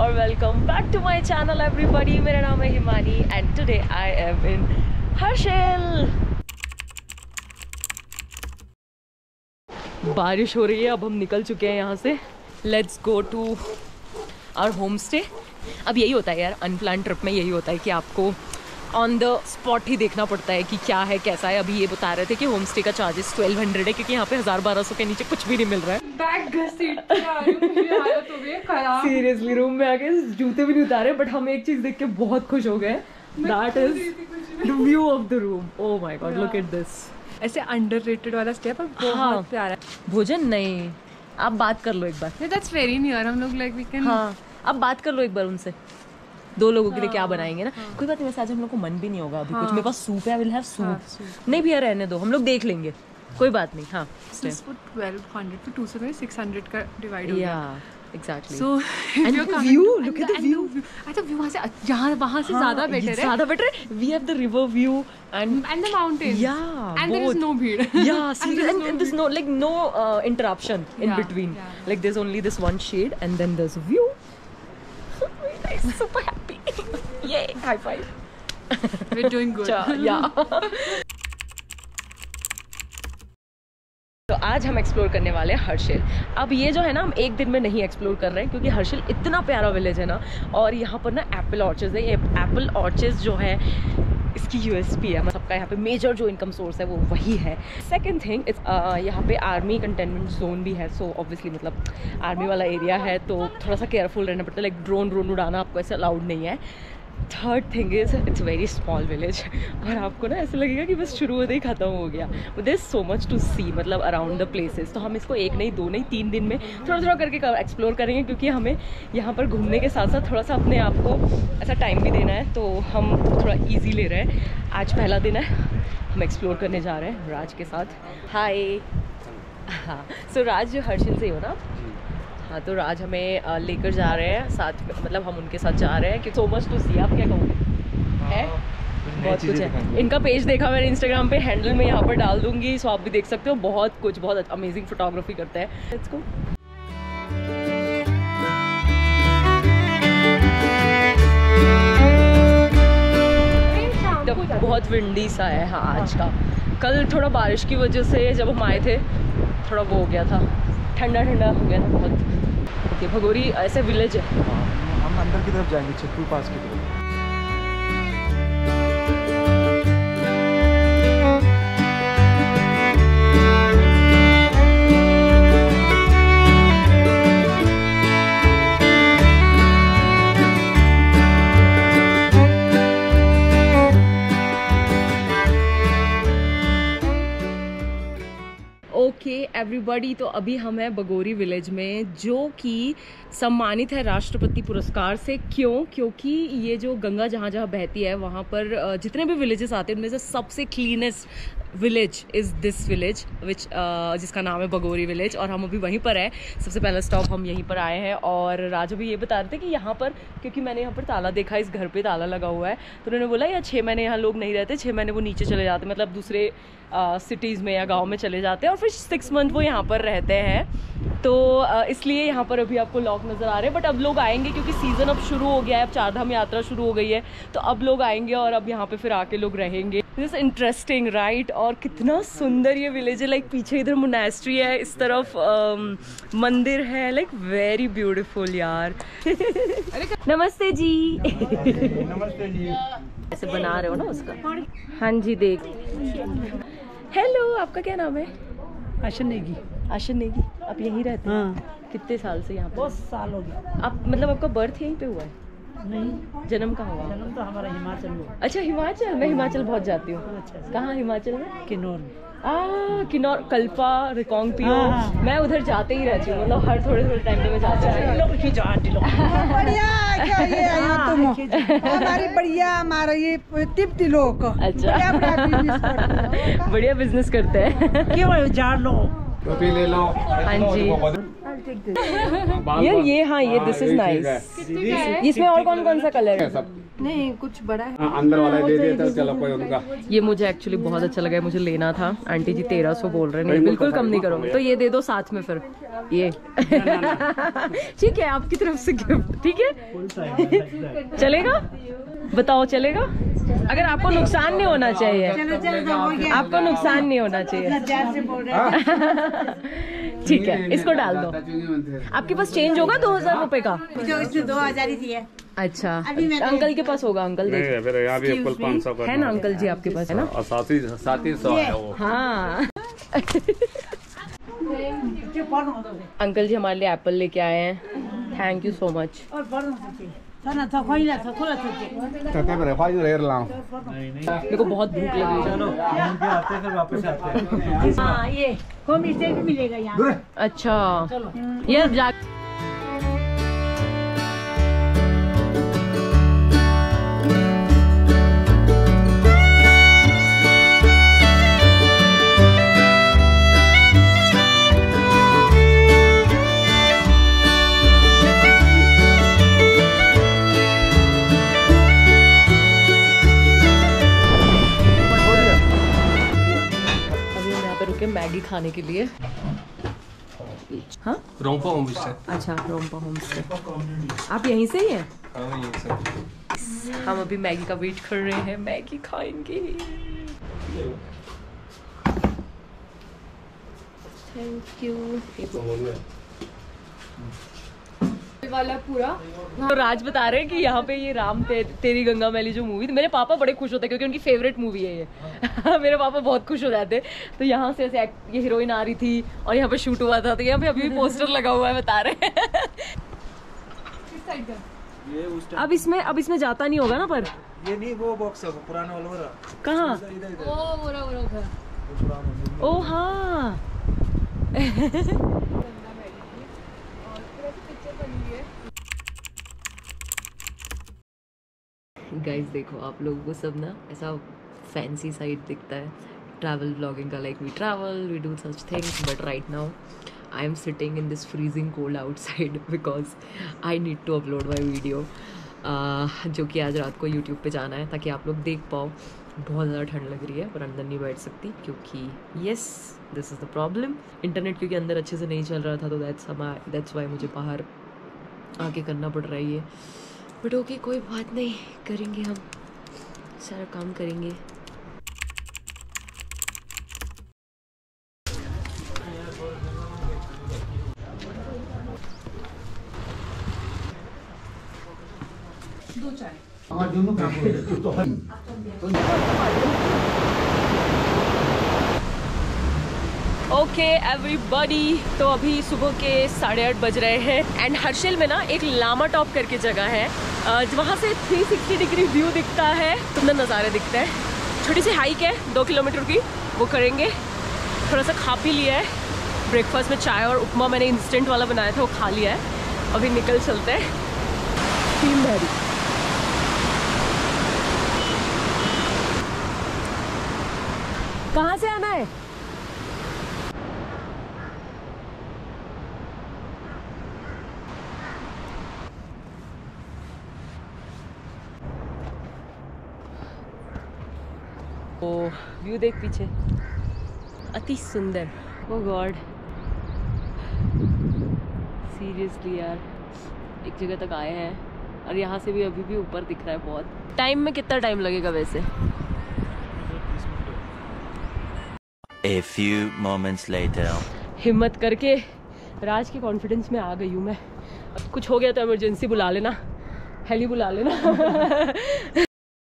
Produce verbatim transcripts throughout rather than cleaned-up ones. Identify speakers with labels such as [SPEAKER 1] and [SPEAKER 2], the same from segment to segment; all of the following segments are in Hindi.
[SPEAKER 1] और welcome back to my channel everybody. मेरा नाम है Himani and today I am in Harshil. बारिश हो रही है, अब हम निकल चुके हैं यहाँ से। Let's go to our home stay. अब यही होता है यार, अनप्लान ट्रिप में यही होता है कि आपको ऑन द स्पॉट ही देखना पड़ता है कि क्या है कैसा है। अभी ये बता रहे थे कि होम स्टे का चार्जेस ट्वेल्व हंड्रेड है, क्योंकि यहाँ पे हज़ार बारह सौ के नीचे कुछ भी नहीं मिल रहा है।
[SPEAKER 2] बैग घसीट के आ रही हूं, मेरी हालत हो गई है खराब।
[SPEAKER 1] सीरियसली रूम में आके जूते भी नहीं उतारे, बट हम एक चीज देख के बहुत खुश हो गए। That is the view of the room. Oh my god, look at this.
[SPEAKER 2] ऐसे अंडररेटेड वाला स्टे पर बहुत
[SPEAKER 1] हाँ।
[SPEAKER 2] प्यारा है।
[SPEAKER 1] भोजन नहीं, आप बात कर लो एक बार।
[SPEAKER 2] That's very near. हम लोग लाइक वी कैन।
[SPEAKER 1] हाँ, आप बात कर लो एक बार उनसे। दो लोगों के लिए क्या बनाएंगे ना। हाँ। कोई बात नहीं, वैसे आज हम लोग को मन भी नहीं होगा अभी। हाँ। कुछ मेरे पास सूप है, आई विल हैव सूप। नहीं भैया रहने दो, हम लोग देख लेंगे, कोई बात नहीं। हाँ,
[SPEAKER 2] ट्वेल्व हंड्रेड तो टू से सिक्स हंड्रेड का डिवाइड हो गया।
[SPEAKER 1] Exactly.
[SPEAKER 2] So
[SPEAKER 1] and the view, look at the view.
[SPEAKER 2] अच्छा व्यू वहाँ से यहाँ वहाँ से ज़्यादा बेटर है।
[SPEAKER 1] ज़्यादा बेटर है। We have the river view and
[SPEAKER 2] and the mountains.
[SPEAKER 1] Yeah.
[SPEAKER 2] And there is no भीड़.
[SPEAKER 1] Yeah, seriously, and, and there's no like no uh, interruption in
[SPEAKER 2] Yeah,
[SPEAKER 1] between.
[SPEAKER 2] yeah.
[SPEAKER 1] Like there's only this one shade and then there's a view. Very nice, super happy. Yay, high five.
[SPEAKER 2] We're doing good.
[SPEAKER 1] Yeah. तो आज हम एक्सप्लोर करने वाले हैं हर्षिल। अब ये जो है ना, हम एक दिन में नहीं एक्सप्लोर कर रहे हैं, क्योंकि हर्षिल इतना प्यारा विलेज है ना। और यहाँ पर ना एप्पल ऑर्चर्ड है। ये एप्पल ऑर्चर्ड जो है इसकी यूएसपी है, मतलब सबका यहाँ पे मेजर जो इनकम सोर्स है वो वही है। सेकंड थिंग इस यहाँ पे आर्मी कंटेनमेंट जोन भी है। सो ऑब्वियसली मतलब आर्मी वाला एरिया है, तो थोड़ा सा केयरफुल रहना पड़ता है। लाइक ड्रोन ड्रोन उड़ाना आपको ऐसे अलाउड नहीं है। Third thing is it's very small village, और आपको ना ऐसा लगेगा कि बस शुरू होते ही ख़त्म हो गया। There is so much to see, मतलब अराउंड द प्लेसेस। तो हम इसको एक नहीं, दो नहीं, तीन दिन में थोड़ा थोड़ा करके एक्सप्लोर करेंगे, क्योंकि हमें यहाँ पर घूमने के साथ साथ थोड़ा सा अपने आप को ऐसा टाइम भी देना है। तो हम थोड़ा ईजी ले रहे हैं। आज पहला दिन है, हम एक्सप्लोर करने जा रहे हैं राज के साथ। हाय। हाँ, सो राज हर्षिल से हो ना? हाँ, तो राज हमें लेकर जा रहे हैं साथ में, मतलब हम उनके साथ जा रहे हैं कि सो मच टू सी। आप क्या कहोगे? है बहुत कुछ है। इनका पेज देखा मैंने इंस्टाग्राम पे, हैंडल में यहाँ पर डाल दूंगी, सो आप भी देख सकते हो। बहुत कुछ, बहुत अमेजिंग फोटोग्राफी करते हैं। Let's go. बहुत विंडी सा है हाँ आज का। कल थोड़ा बारिश की वजह से जब हम आए थे थोड़ा वो हो गया था, ठंडा ठंडा हो गया था बहुत। ओके, भगोरी ऐसे विलेज है।
[SPEAKER 3] हम अंदर की तरफ जाएंगे, चित्तूर पास की तरफ।
[SPEAKER 1] ओके एवरीबॉडी, तो अभी हम हैं बगोरी विलेज में, जो कि सम्मानित है राष्ट्रपति पुरस्कार से। क्यों? क्योंकि ये जो गंगा जहाँ जहाँ बहती है वहाँ पर जितने भी विलेजेस आते हैं उनमें से सबसे cleanest village is this village which जिसका नाम है बगोरी विलेज। और हम अभी वहीं पर है। सबसे पहला स्टॉप हम यहीं पर आए हैं। और राज अभी ये बता रहे थे कि यहाँ पर, क्योंकि मैंने यहाँ पर ताला देखा, इस घर पे ताला लगा हुआ है, तो उन्होंने बोला यार छः महीने यहाँ लोग नहीं रहते, छः महीने वो नीचे चले जाते, मतलब दूसरे सिटीज़ में या गाँव में चले जाते हैं, और फिर सिक्स मंथ वो यहाँ पर रहते हैं। तो uh, इसलिए यहाँ पर अभी आपको लॉक नज़र आ रहे हैं। बट अब लोग आएंगे, क्योंकि सीज़न अब शुरू हो गया है, अब चारधाम यात्रा शुरू हो गई है, तो अब लोग आएंगे और अब यहाँ पे फिर आके लोग रहेंगे। This interesting right. और कितना सुंदर ये विलेज है। लाइक पीछे इधर मोनेस्ट्री है, इस तरफ uh, मंदिर है। लाइक वेरी ब्यूटीफुल यार। नमस्ते जी।
[SPEAKER 3] नमस्ते जी।
[SPEAKER 1] ऐसे बना रहे हो ना उसका? हाँ जी, देख। हेलो, आपका क्या नाम है?
[SPEAKER 4] आशन नेगी।
[SPEAKER 1] आशन नेगी। आप यहीं रहते हैं?
[SPEAKER 4] हाँ।
[SPEAKER 1] कितने साल से यहाँ पे?
[SPEAKER 4] बहुत साल हो गया।
[SPEAKER 1] आप मतलब आपका बर्थ यहीं पे हुआ है?
[SPEAKER 4] नहीं,
[SPEAKER 1] जन्म कहाँ हुआ?
[SPEAKER 4] जन्म तो हमारा हिमाचल में।
[SPEAKER 1] अच्छा, हिमाचल। मैं हिमाचल बहुत जाती हूँ।
[SPEAKER 4] अच्छा।
[SPEAKER 1] कहाँ हिमाचल में?
[SPEAKER 4] किन्नौर में।
[SPEAKER 1] आ किन्नौर, कल्पा, रिकांगपिओ।
[SPEAKER 4] हाँ, हाँ।
[SPEAKER 1] मैं उधर जाते ही रहती हूँ, मतलब हर थोड़े थोड़े टाइम पे मैं जाती हूँ।
[SPEAKER 5] बढ़िया क्या ये आया तुम हमारी बढ़िया हमारा ये तिप्ती लोग।
[SPEAKER 1] अच्छा, बढ़िया बिजनेस करते हैं।
[SPEAKER 4] क्यों जार लो
[SPEAKER 3] कॉफी ले लो।
[SPEAKER 1] हाँ जी यार, ये हाँ ये दिस इज नाइस। इसमें और कौन कौन सा कलर है?
[SPEAKER 3] सब
[SPEAKER 2] नहीं कुछ बड़ा है।
[SPEAKER 3] अंदर वाला दे दिया था, चलो कोई उनका।
[SPEAKER 1] ये मुझे एक्चुअली बहुत अच्छा लगा है, मुझे लेना था। आंटी जी तेरह सौ बोल रहे हैं, नहीं बिल्कुल कम नहीं करूँगी, तो ये दे दो साथ में फिर ये। ठीक है, आपकी तरफ से गिफ्ट, ठीक है चलेगा? बताओ चलेगा? अगर आपको नुकसान नहीं होना चाहिए, आपको नुकसान नहीं होना चाहिए। ठीक है, इसको डाल दो। आपके पास चेंज होगा दो हजार रुपए का?
[SPEAKER 5] दो हजार ही दिए।
[SPEAKER 1] अच्छा, अंकल के पास होगा, अंकल देख
[SPEAKER 3] यहाँ भी कुल पाँच सौ
[SPEAKER 1] है ना अंकल जी आपके पास, है ना?
[SPEAKER 3] और साथ ही साथ ही सौ है वो।
[SPEAKER 1] हाँ। अंकल जी हमारे लिए एप्पल लेके आए हैं, थैंक यू सो मच। मेरे को बहुत भूख लगी है।
[SPEAKER 5] हाँ ये होम स्टे भी मिलेगा यहाँ।
[SPEAKER 1] अच्छा, ये जा मैगी खाने के लिए। हाँ
[SPEAKER 3] रोम्पा होम स्टे।
[SPEAKER 1] अच्छा, रोम्पा होम स्टे। आप यहीं से ही हैं?
[SPEAKER 3] हाँ यहीं से।
[SPEAKER 1] हम अभी मैगी का वेट कर रहे हैं, मैगी खाएंगे। Thank you.
[SPEAKER 2] वाला पूरा
[SPEAKER 1] तो राज बता रहे हैं कि यहाँ पे ये राम ते, तेरी गंगा मैली जो मूवी, मेरे पापा बड़े खुश होते हैं क्योंकि उनकी फेवरेट मूवी है ये। मेरे पापा बहुत खुश हो जाते। तो यहाँ से ऐसे ये हीरोइन आ रही थी और यहाँ पे शूट हुआ था, तो यहाँ पे अभी भी पोस्टर लगा हुआ है, बता रहे हैं। अब इसमें अब इसमें जाता नहीं होगा ना? पर
[SPEAKER 3] ये नहीं, वो बॉक्स है, वो पुराना वाला।
[SPEAKER 1] कहाँ?
[SPEAKER 2] ओ पूरा पूरा
[SPEAKER 1] ओ हाँ। गाइस देखो, आप लोगों को सब ना ऐसा फैंसी साइड दिखता है ट्रैवल ब्लॉगिंग का, like we travel, we do such things, but right now I am sitting in this freezing cold outside because I need to upload my video, जो कि आज रात को यूट्यूब पे जाना है ताकि आप लोग देख पाओ। बहुत ज़्यादा ठंड लग रही है पर अंदर नहीं बैठ सकती क्योंकि yes this is the problem, internet क्योंकि अंदर अच्छे से नहीं चल रहा था, तो दैट्स दैट्स वाई मुझे बाहर आके करना पड़ रहा है ये। बट ओके, कोई बात नहीं, करेंगे हम, सारा काम करेंगे।
[SPEAKER 2] दो चाय।
[SPEAKER 1] ओके एवरीबॉडी, तो अभी सुबह के साढ़े आठ बज रहे हैं एंड हर्षिल में ना एक लामा टॉप करके जगह है, वहाँ से थ्री सिक्सटी डिग्री व्यू दिखता है, सुंदर नज़ारे दिखते हैं। छोटी सी हाइक है दो किलोमीटर की, वो करेंगे। थोड़ा सा खा पी लिया है, ब्रेकफास्ट में चाय और उपमा मैंने इंस्टेंट वाला बनाया था, वो खा लिया है। अभी निकल चलते हैं तीन बहरी। कहाँ से आना है? ओ व्यू देख पीछे, अति सुंदर। ओ गॉड, सीरियसली यार, एक जगह तक आए हैं और यहाँ से भी अभी भी ऊपर दिख रहा है बहुत। टाइम में कितना टाइम लगेगा वैसे?
[SPEAKER 6] A few moments later.
[SPEAKER 1] हिम्मत करके राज के कॉन्फिडेंस में आ गई हूँ मैं। अब कुछ हो गया तो इमरजेंसी बुला लेना, हेली बुला लेना।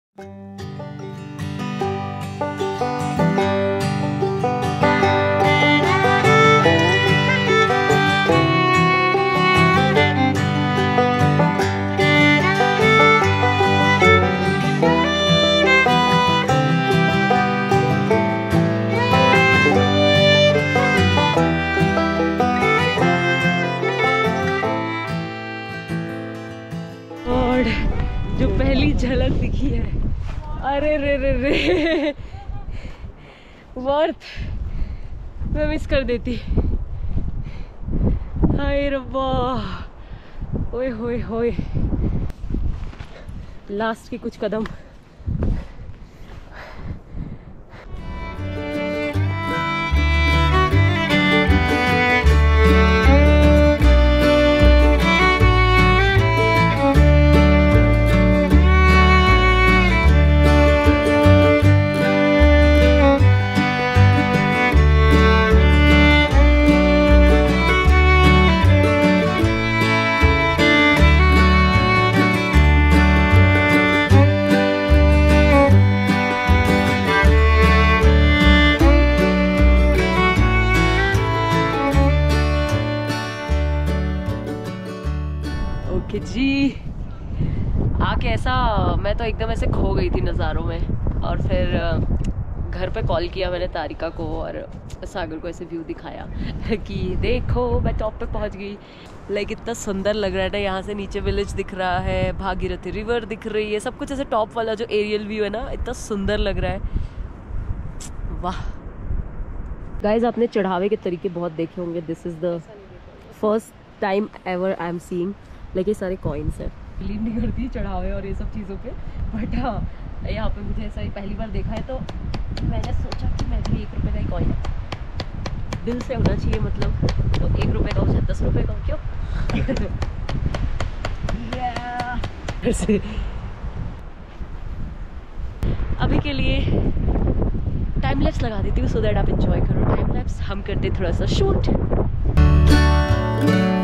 [SPEAKER 1] जो पहली झलक दिखी है, अरे रे रे रे, वर्थ, मैं मिस कर देती। हाय रब्बा, ओए होए होए, लास्ट के कुछ कदम। ओके जी, आके ऐसा मैं तो एकदम ऐसे खो गई थी नज़ारों में। और फिर घर पे कॉल किया मैंने तारिका को और सागर को ऐसे व्यू दिखाया कि देखो मैं टॉप पे पहुंच गई। लाइक इतना सुंदर लग रहा है ना, यहाँ से नीचे विलेज दिख रहा है, भागीरथी रिवर दिख रही है, सब कुछ ऐसे टॉप वाला जो एरियल व्यू है ना, इतना सुंदर लग रहा है। वाह गाइज, आपने चढ़ावे के तरीके बहुत देखे होंगे। This is the first time ever I am seeing like ये सारे कॉइन्स हैं। बिलीव नहीं करती चढ़ावे और ये सब चीज़ों पे, बट हाँ यहाँ पे मुझे ऐसा ही पहली बार देखा है, तो मैंने सोचा कि मैं भी एक रुपये का ही कॉइन है, दिल से होना चाहिए मतलब, तो एक रुपये का हो चाहे दस रुपये का हो, क्यों yeah! अभी के लिए टाइम लैप्स लगा देती हूँ सो दैट आप इंजॉय करो टाइम लैप्स। हम करते थोड़ा सा शूट।